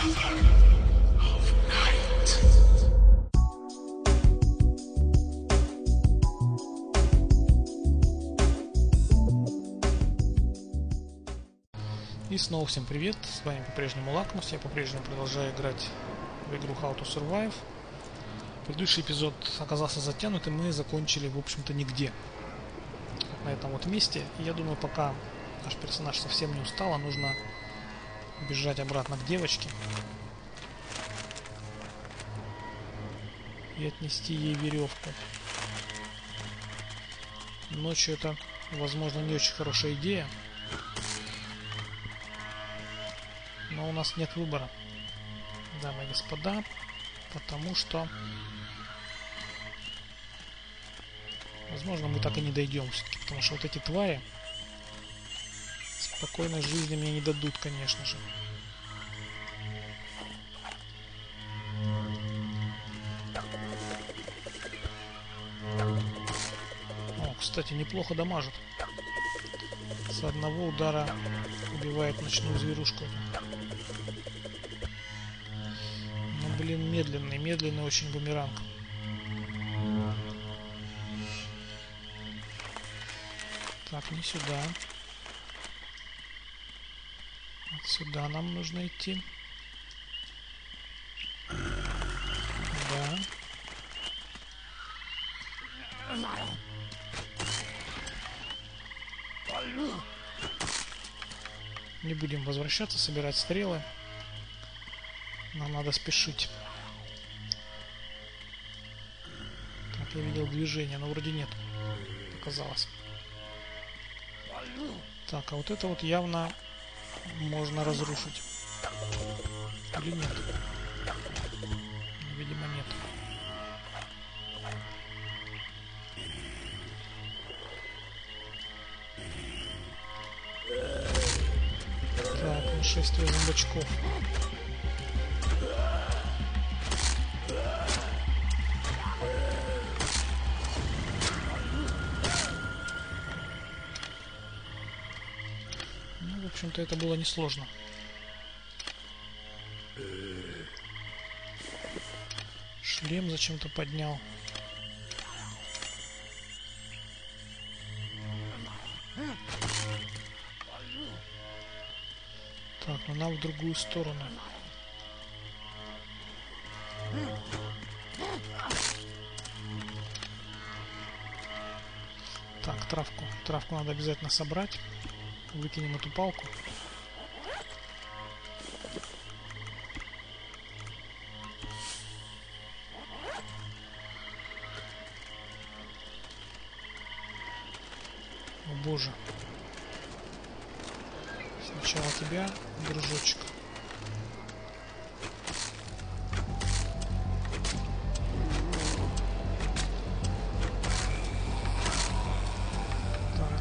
И снова всем привет, с вами по-прежнему Лакмус, я по-прежнему продолжаю играть в игру How to Survive. Предыдущий эпизод оказался затянут, и мы закончили, в общем-то, нигде. На этом вот месте. И я думаю, пока наш персонаж совсем не устал, нужно бежать обратно к девочке и отнести ей веревку. Ночью это, возможно, не очень хорошая идея. Но у нас нет выбора, дамы и господа, потому что, возможно, мы так и не дойдем все-таки, потому что вот эти твари спокойной жизни мне не дадут, конечно же. О, кстати, неплохо дамажит. С одного удара убивает ночную зверушку. Ну, блин, медленный очень бумеранг. Так, не сюда. Вот сюда нам нужно идти. Да. Не будем возвращаться, собирать стрелы. Нам надо спешить. Так, я видел движение, но вроде нет. Показалось. Так, а вот это вот явно можно разрушить. Или нет? Видимо, нет. Так, нашествие зомбачков. Ну, в общем-то, это было несложно. Шлем зачем-то поднял. Так, ну нам в другую сторону. Так, травку. Травку надо обязательно собрать. Выкинем эту палку. О боже. Сначала тебя, дружочек. Так.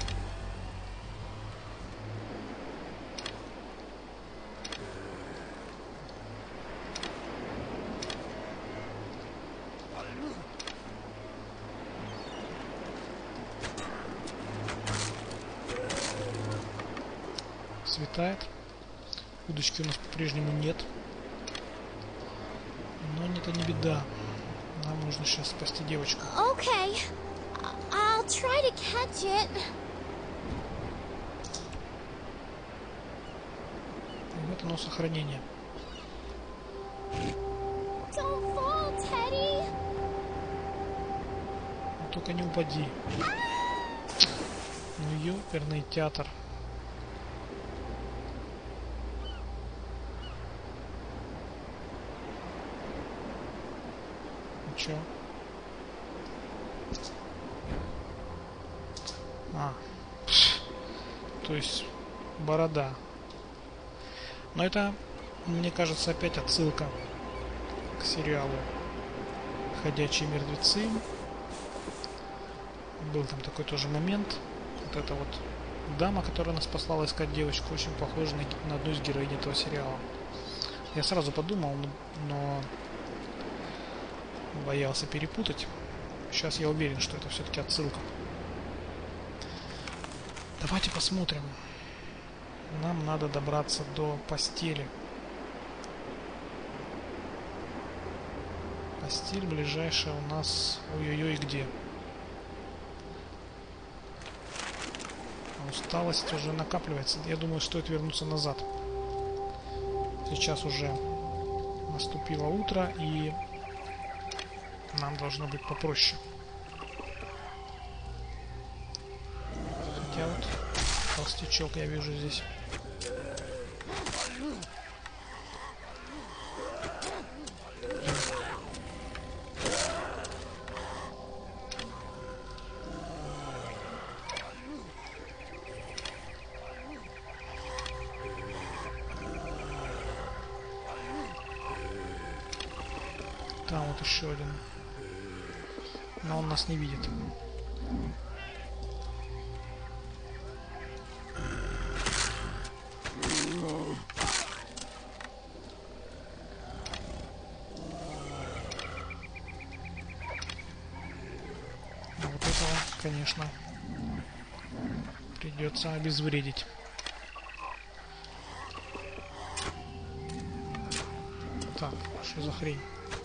Светает. Удочки у нас по-прежнему нет. Но это не беда. Нам нужно сейчас спасти девочку. Okay. I'll try to catch it. И вот оно сохранение. Don't fall, Teddy. Но только не упади. Ну, ёперный театр. Чё? То есть борода. Но это, мне кажется, опять отсылка к сериалу «Ходячие мертвецы». Был там такой тоже момент. Вот эта вот дама, которая нас послала искать девочку, очень похожа на одну из героинь этого сериала. Я сразу подумал, но боялся перепутать. Сейчас я уверен, что это все-таки отсылка. Давайте посмотрим. Нам надо добраться до постели. Стиль ближайшая у нас... Ой-ой-ой, где? Усталость уже накапливается. Я думаю, стоит вернуться назад. Сейчас уже наступило утро, и нам должно быть попроще. Хотя вот толстячок я вижу здесь. Там вот еще один. Но он нас не видит. А вот этого, конечно, придется обезвредить. Так, что за хрень?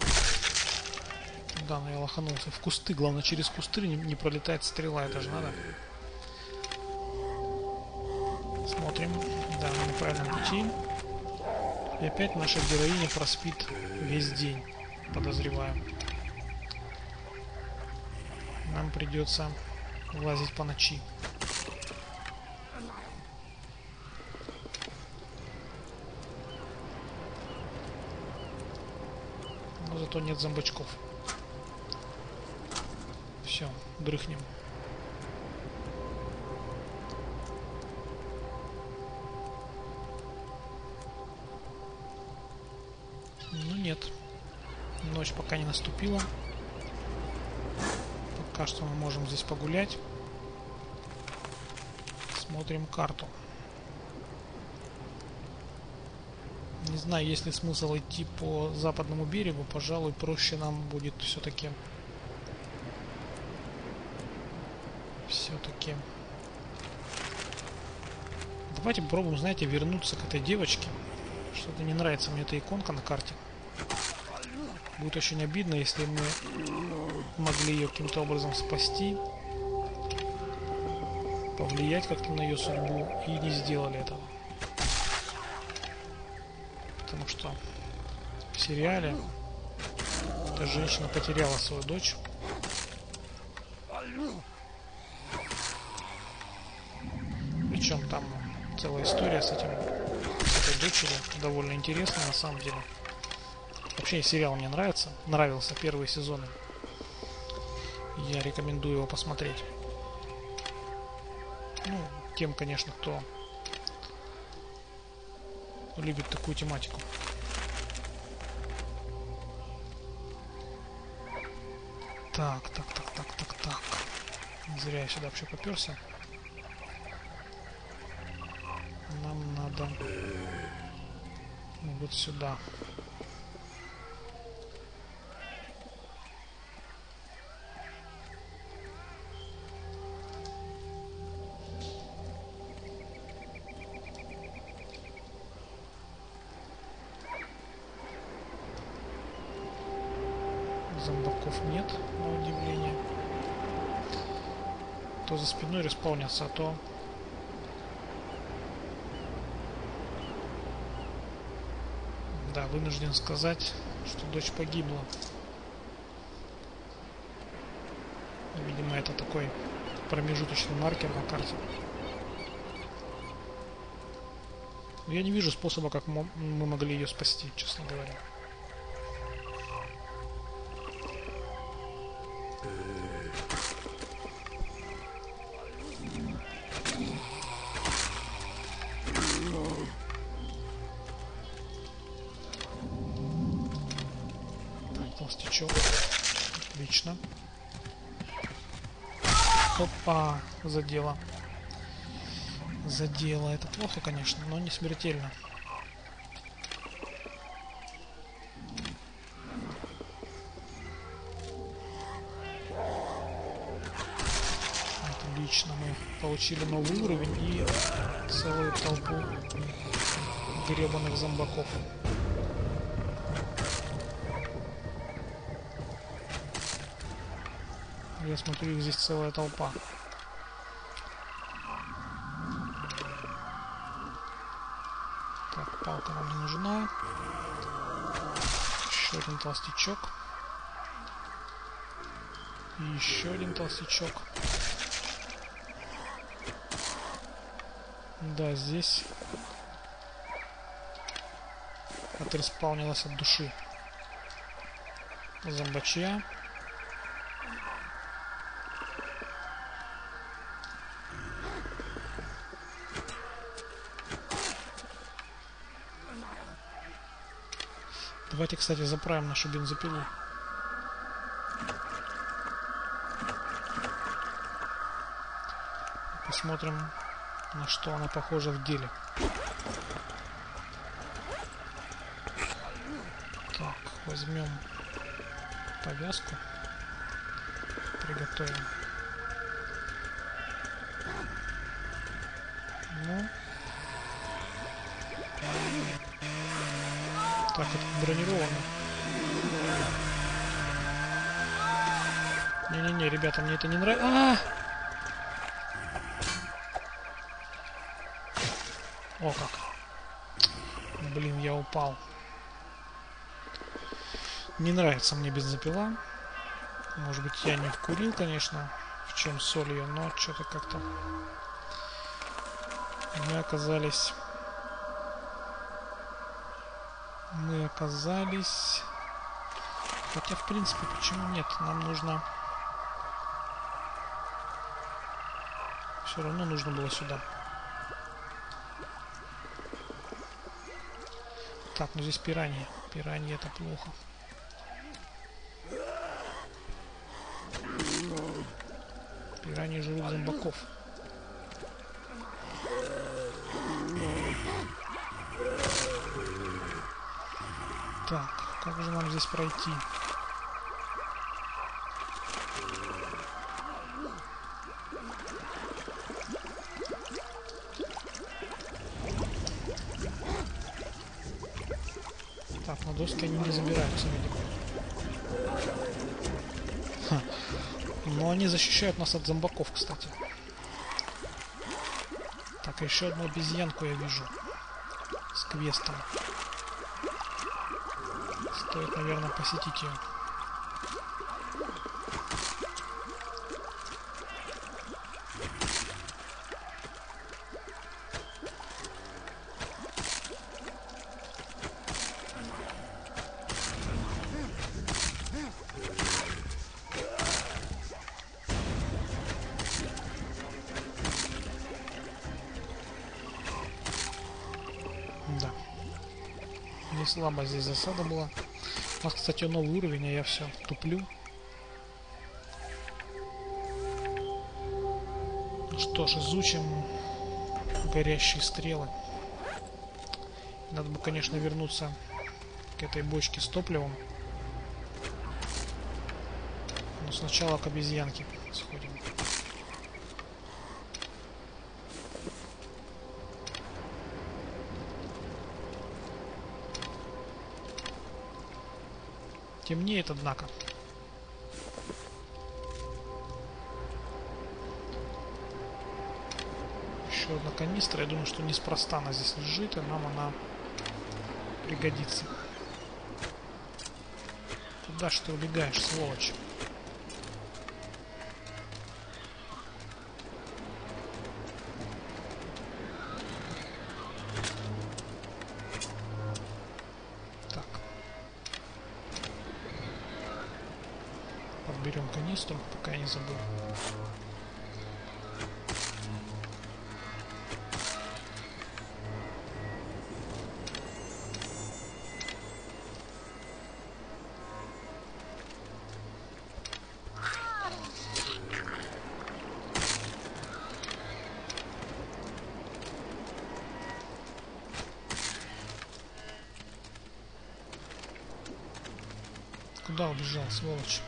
Да, но я лоханулся. В кусты, главное, через кусты не пролетает стрела, это же надо. Смотрим. Да, мы на правильном пути. И опять наша героиня проспит весь день, подозреваю. Нам придется лазить по ночи. Но зато нет зомбачков. Все, дрыхнем. Ну нет. Ночь пока не наступила. Пока что мы можем здесь погулять. Смотрим карту. Не знаю, есть ли смысл идти по западному берегу. Пожалуй, проще нам будет все-таки давайте попробуем, знаете, вернуться к этой девочке. Что-то не нравится мне эта иконка на карте. Будет очень обидно, если мы могли ее каким-то образом спасти, повлиять как-то на ее судьбу, и не сделали этого. Потому что в сериале эта женщина потеряла свою дочь. Причем там целая история с этой дочерью, довольно интересная на самом деле. Вообще сериал мне нравился первые сезоны. Я рекомендую его посмотреть. Ну, тем, конечно, кто любит такую тематику. Так. Зря я сюда вообще попёрся. Нам надо вот сюда. Зомбаков нет, на удивление. То за спиной респаунятся, а то да, вынужден сказать, что дочь погибла. Видимо, это такой промежуточный маркер на карте. Но я не вижу способа, как мы могли ее спасти, честно говоря. Толстячок. Отлично. Опа, задело. Задело. Это плохо, конечно, но не смертельно. Отлично, мы получили новый уровень и целую толпу гребаных зомбаков. Я смотрю, их здесь целая толпа. Так, палка нам не нужна. Еще один толстячок. И еще один толстячок. Да, здесь отреспаунилась от души зомбачья. Давайте, кстати, заправим нашу бензопилу. Посмотрим, на что она похожа в деле. Так, возьмем повязку. Приготовим. Ну. Так, это бронировано. Не-не-не, ребята, мне это не нравится. О как. Блин, я упал. Не нравится мне бензопила. Может быть, я не вкурил, конечно, в чем соль ее, но что-то как-то мы оказались... Хотя, в принципе, почему нет? Нам нужно... Все равно нужно было сюда. Так, ну здесь пираньи. Пираньи это плохо. Пираньи жрут зомбаков. Так, как же нам здесь пройти? Так, на доски они не забираются, видимо. Ха. Но они защищают нас от зомбаков, кстати. Так, еще одну обезьянку я вижу. С квестом. Стоит, наверное, посетить ее. Да. Не слабо здесь засада была. У нас, кстати, новый уровень, а я все туплю. Ну что ж, изучим горящие стрелы. Надо бы, конечно, вернуться к этой бочке с топливом. Но сначала к обезьянке сходим. Темнеет, однако. Еще одна канистра. Я думаю, что неспроста она здесь лежит, и нам она пригодится. Куда ж ты убегаешь, сволочь? Берем канистру, пока я не забыл. Куда убежал, сволочь?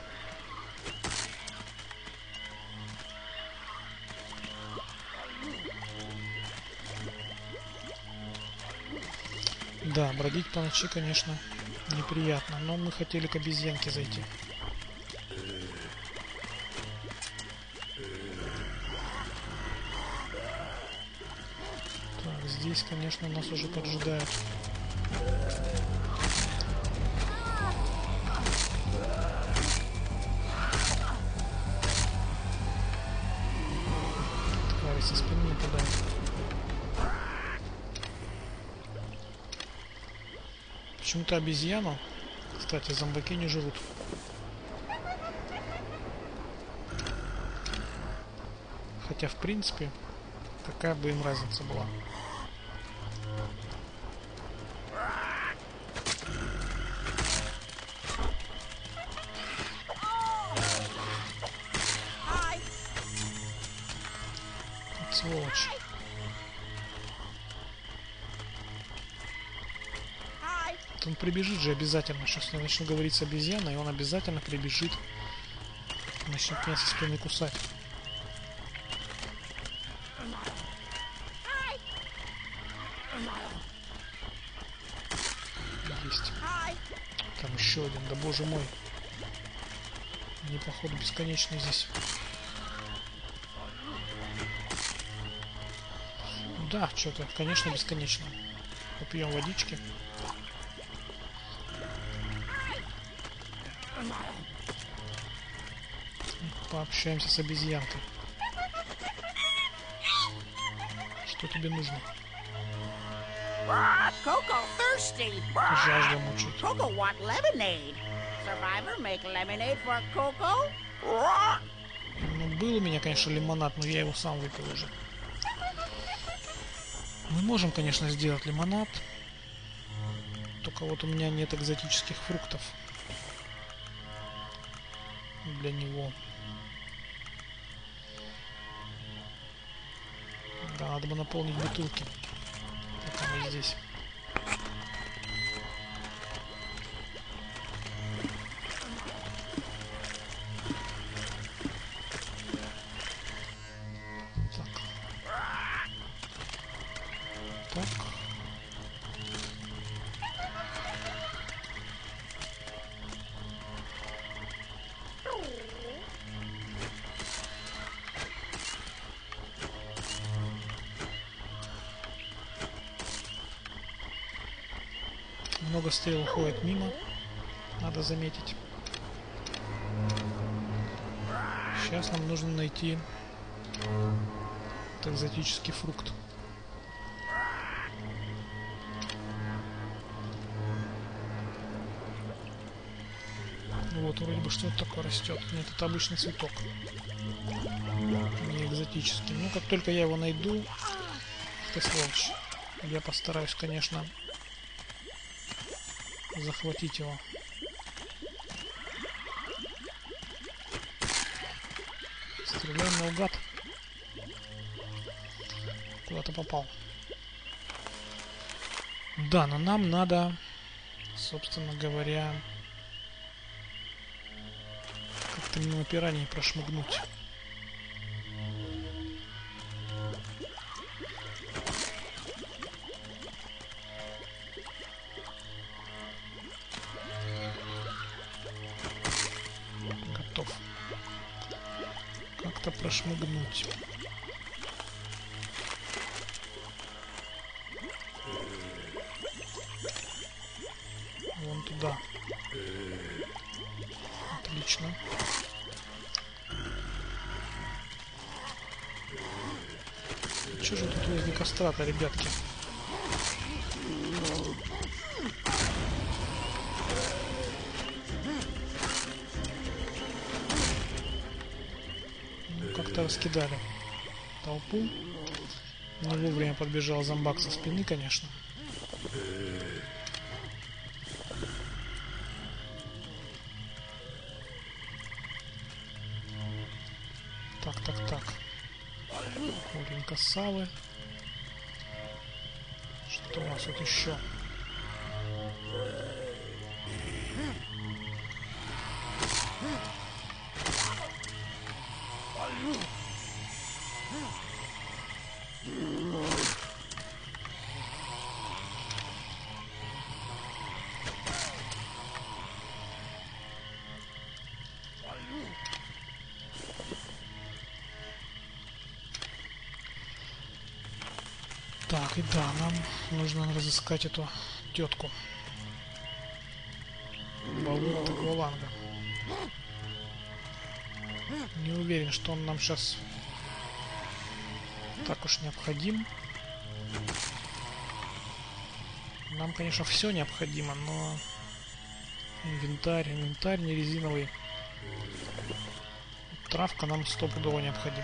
Да, бродить по ночи, конечно, неприятно, но мы хотели к обезьянке зайти. здесь, конечно, нас уже поджидают. Твари со спины нападают. Почему-то обезьяну, кстати, зомбаки не жрут. Хотя, в принципе, какая бы им разница была. Вот сволочь. Вот он прибежит же обязательно. Сейчас я начну говорить с обезьяной, и он обязательно прибежит. Начнет меня со спины кусать. Есть. Там еще один, да боже мой. Они, походу, бесконечные здесь. Да, что-то, конечно, бесконечно. Попьем водички. Пообщаемся с обезьянкой. Что тебе нужно? Coco thirsty. Жажда мучает. Coco want lemonade. Survivor make lemonade for Coco. Ну, был у меня, конечно, лимонад, но я его сам выпил уже. Мы можем, конечно, сделать лимонад. Только вот у меня нет экзотических фруктов для него. Да, надо бы наполнить бутылки. Пока мы здесь. Так. Так. Много стрел уходит мимо, надо заметить. Сейчас нам нужно найти этот экзотический фрукт. Ну вот, вроде бы что-то такое растет. Нет, это обычный цветок. Не экзотический. Ну, как только я его найду, ты сволочь. Я постараюсь, конечно, захватить его. Стреляем наугад. Куда-то попал. Да, но нам надо, собственно говоря, как-то мимо пираний прошмыгнуть. Готов. Как-то прошмыгнуть. Вон туда. Отлично. Что же тут возле костра-то, ребятки? Ну, как-то раскидали толпу. Не вовремя подбежал зомбак со спины, конечно. Так. Маленько савы. Что у нас тут еще? Так, и да, нам нужно разыскать эту тетку. Балунта Гваланга. Не уверен, что он нам сейчас так уж необходим. Нам, конечно, все необходимо, но инвентарь не резиновый. Травка нам стопудово необходима.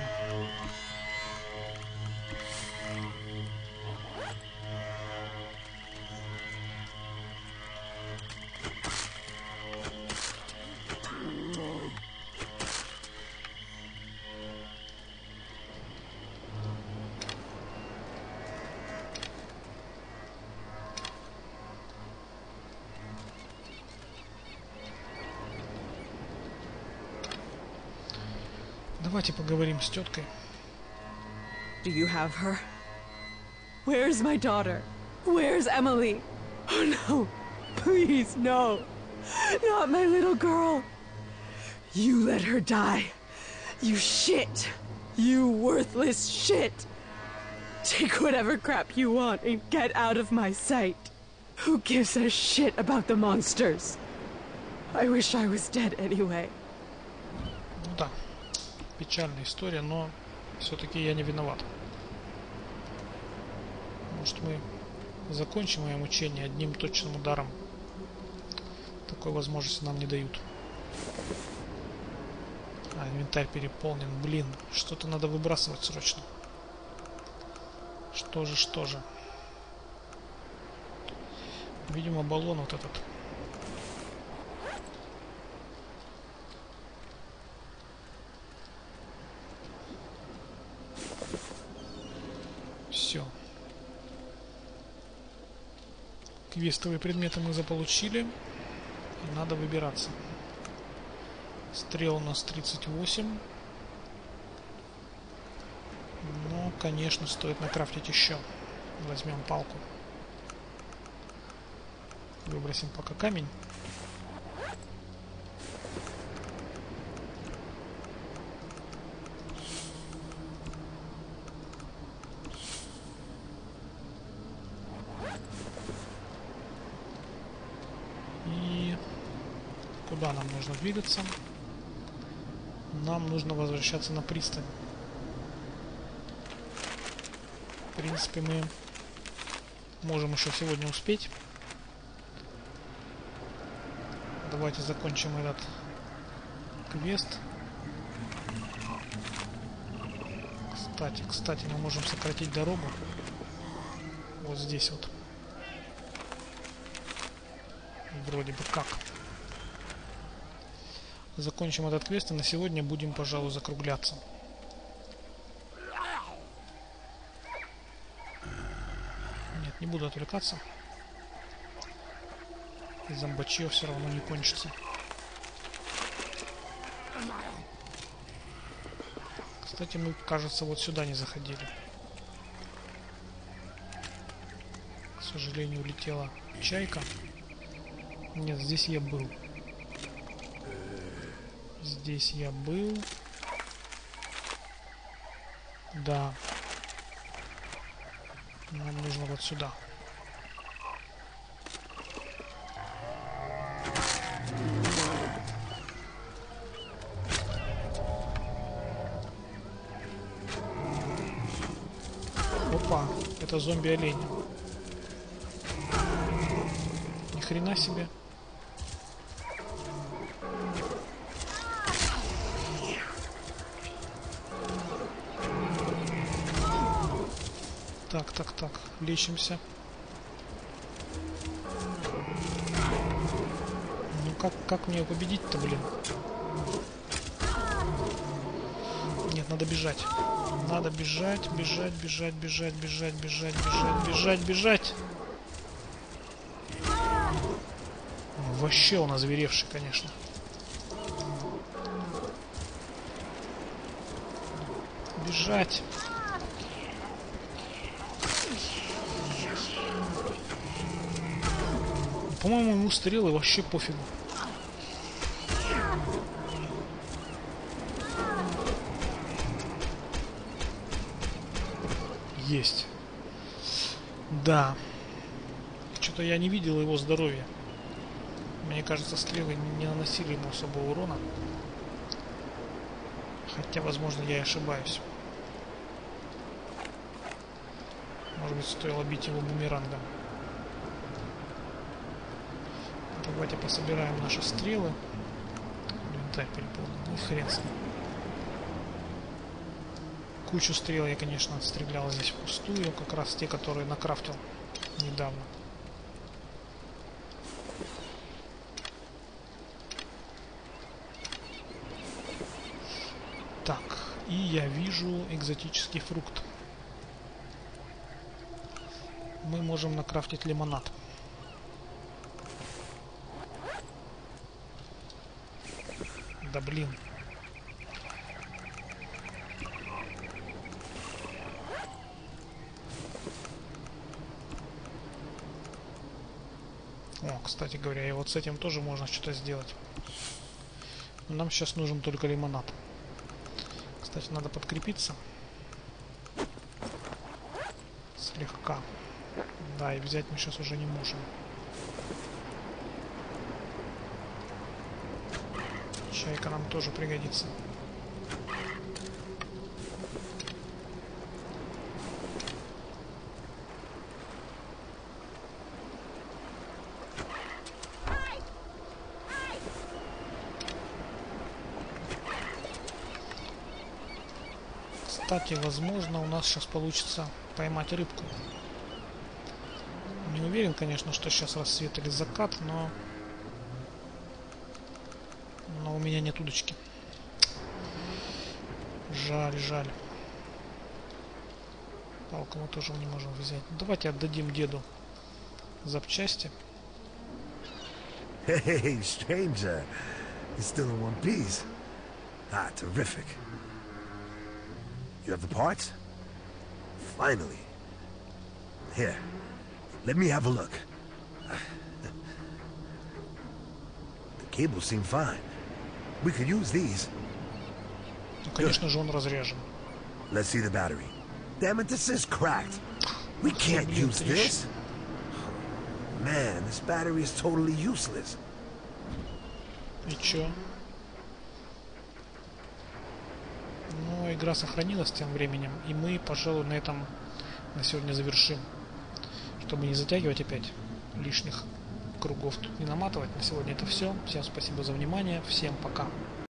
Давайте поговорим с теткой. Do you have her? Where's my daughter? Where's Emily? Oh no! Please, no! Not my little girl! You let her die! You shit! You worthless shit! Take whatever crap you want and get out of my sight! Who gives a shit about the monsters? I wish I was dead anyway. Ну да, печальная история, но все-таки я не виноват. Может, мы закончим мое мучение одним точным ударом. Такой возможности нам не дают. А, инвентарь переполнен. Блин, что-то надо выбрасывать срочно. Что же? Видимо, баллон вот этот. Все. Квестовые предметы мы заполучили. И надо выбираться. Стрел у нас 38. Но, конечно, стоит накрафтить еще. Возьмем палку. Выбросим пока камень. И куда нам нужно двигаться? Нам нужно возвращаться на пристань. В принципе, мы можем еще сегодня успеть. Давайте закончим этот квест. Кстати, мы можем сократить дорогу. Вот здесь вот. Вроде бы как. Закончим этот квест, и на сегодня будем, пожалуй, закругляться. Нет, не буду отвлекаться. Зомбачье все равно не кончится. Кстати, мы, кажется, вот сюда не заходили. К сожалению, улетела чайка. Нет, здесь я был. Здесь я был. Да. Нам нужно вот сюда. Опа, это зомби-олень. Ни хрена себе. Так, лечимся. Ну как мне победить-то, блин? Нет, надо бежать. Надо бежать. Вообще он озверевший, конечно. Бежать. По-моему, ему стрелы вообще пофигу. Есть. Да. Что-то я не видел его здоровья. Мне кажется, стрелы не наносили ему особого урона. Хотя, возможно, я и ошибаюсь. Может быть, стоило бить его бумерангом. Давайте пособираем наши стрелы. Инвентарь переполнен. Ну, хрен с ним. Кучу стрел я, конечно, отстрелял здесь впустую. Как раз те, которые накрафтил недавно. Так, и я вижу экзотический фрукт. Мы можем накрафтить лимонад. Да блин. О, кстати говоря, и вот с этим тоже можно что-то сделать. Но нам сейчас нужен только лимонад. Кстати, надо подкрепиться. Слегка. Да, и взять мы сейчас уже не можем. Чайка нам тоже пригодится. Кстати, возможно, у нас сейчас получится поймать рыбку. Не уверен, конечно, что сейчас рассвет или закат, но у меня нет удочки. Жаль, жаль. Палку мы тоже не можем взять. Давайте отдадим деду запчасти. Hey, stranger. You're still in one piece. Ah, terrific. You have the parts? Finally. Here, let me have a look. The cables seem fine. We could use these. Ну, конечно же, он разряжен. Let's see the battery. Damn it, this is cracked. We can't use this. Man, this battery is totally useless. И чё? Ну, игра сохранилась тем временем, и мы, пожалуй, на этом на сегодня завершим. Чтобы не затягивать опять лишних кругов тут не наматывать. На сегодня это все. Всем спасибо за внимание. Всем пока.